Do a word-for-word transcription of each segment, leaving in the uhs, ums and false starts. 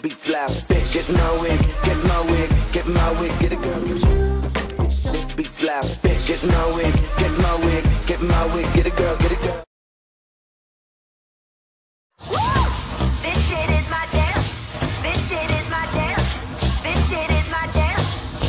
beat slap. Bitch, get my wig, get my wig, get my wig, get a girl. This beat slap. Bitch, get my wig, get my wig, get my wig, get a girl, get a girl. This shit is my jam. This shit is my jam. This shit is my jam.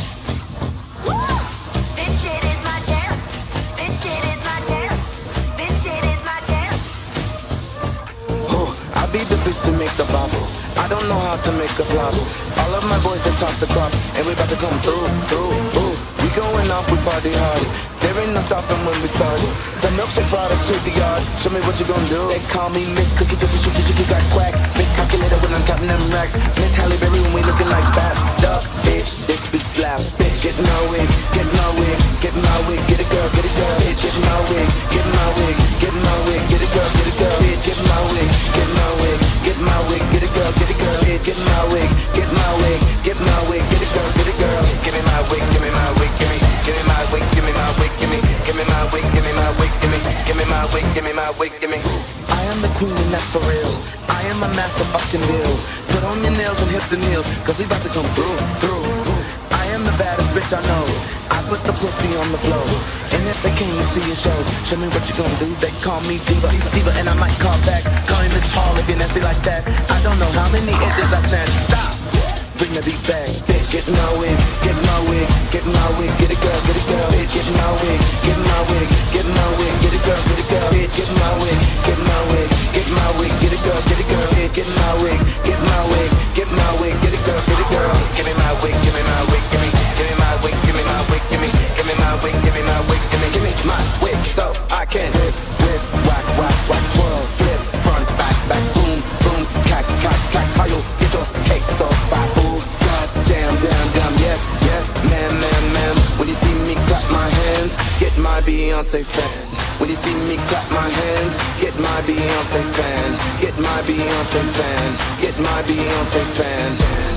This shit is my jam. This shit is my jam. This shit is my jam. Oh, I be the bitch to make the bops. I don't know how to make a flop. All of my boys, they toss the crop, and we about to come through, through, ooh. We going off, we party hard. There ain't no stopping when we start. The milkshake brought us to the yard. Show me what you gon' do. They call me Miss Cookie, Cookie, Cookie, Cookie, got quack. Miss Calculator when I'm counting them racks. Miss Halle Berry when we looking like bats. Duck, bitch, this beat slap. Bitch, get my wig, get my wig, get my wig, get a girl, get a girl. Bitch, get my wig, get my wig, get my wig, get a girl, get a girl. Bitch, get my wig, get my wig, get my wig, get a girl, get a girl. Bitch, get my wig, get my wig, get my wig, get a girl, get a girl. Give me my wig, give me my wig, give me, give me my wig, give me my wig, give me, give me my wig, give me my wig, give me, give me my wig, give me my wig, give me. I am the queen and that's for real. I am a master fucking deal. Put on your nails and hips and heels, cause we about to come through, through. I am the baddest bitch I know. I put the pussy on the floor. And if they can't see your show, show me what you gonna do. They call me diva, diva, and I might call back. Call me Miss Hall if you're nasty like that. I don't know how many inches I snatch. Stop! Bring the beat back. Bitch, get my wig, get my wig, get my wig, get a girl, get a girl. Bitch, get my wig, get my wig, get my wig, get a girl, get a girl. Bitch, get my wig, get my wig, get my wig, get a girl, get a girl. Bitch, get my wig, get my wig, get my wig, get a girl, get a girl. Give me my wig, give me my wig, give me, give me my wig, give me my wig, give me, give me my wig, give me my wig, give me, give me my wig, so I can whip, whip, whack, whack, whack, twirl, flip, front, back, back, boom, boom, cack, cack, cack. How you get your cake so fat? Damn, damn, damn, yes, yes, man, man, man. When you see me clap my hands, get my Beyonce fan. When you see me clap my hands, get my Beyonce fan. Get my Beyonce fan. Get my Beyonce fan.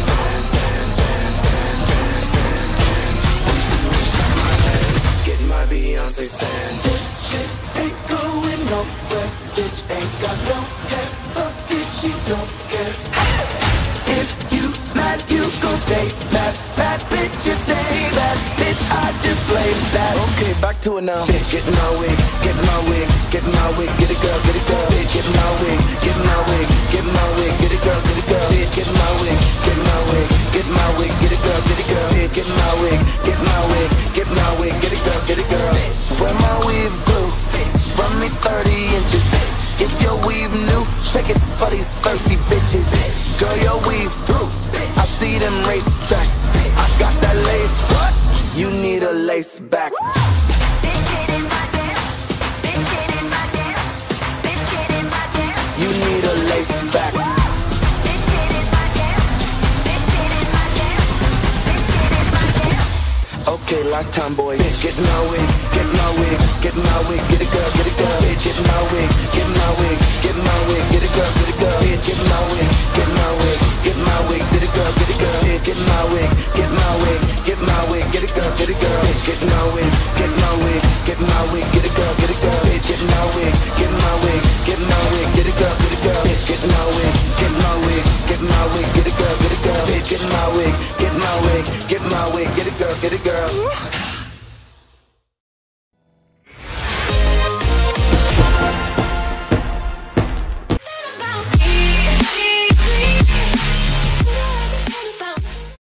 Get my Beyonce fan. This shit ain't going nowhere. Bitch ain't got no hair. Fuck it, she don't care. If you mad, you gon' stay mad. Bad bitches stay bad. Bitch, I just slay that. Okay, back to it now. Bitch, get my wig, get my wig, get my wig, get a girl, get a girl. Bitch, get my wig, get my wig, get my wig, get a girl, get a girl. Bitch, get my wig, get my wig, get my wig, get a girl, get a girl. Bitch, get my wig, get my wig, get my wig, get a girl, get a girl. Wear my weave glue, run me thirty inches. If your weave new, shake it for these thirsty bitches. Girl, your weave through, I see them racetracks. I got that lace, what? You need a lace back. This shit is my jam. This shit is my jam. This shit is my jam. You need a lace back. This shit is my jam. This shit is my jam. This shit is my jam. Okay, last time, boy. Bitch, get my wig, get my wig, get my wig, get a girl, get a girl. Bitch, get my wig, get my wig, get my wig, get a girl, get a girl. Bitch, get my wig, get my wig, get my wig, get a girl, get a girl. Bitch, get my wig, get my wig, get my wig, get a girl, get a girl. Bitch, get my wig, get my wig, get my wig, get a girl, get a girl. Bitch, get my wig, get my wig, get my wig, get a girl, get a girl. Bitch, get my wig, get my wig, get my wig, get a girl, get a girl. Bitch, get my wig, get my wig, get my wig, get a girl, get a girl.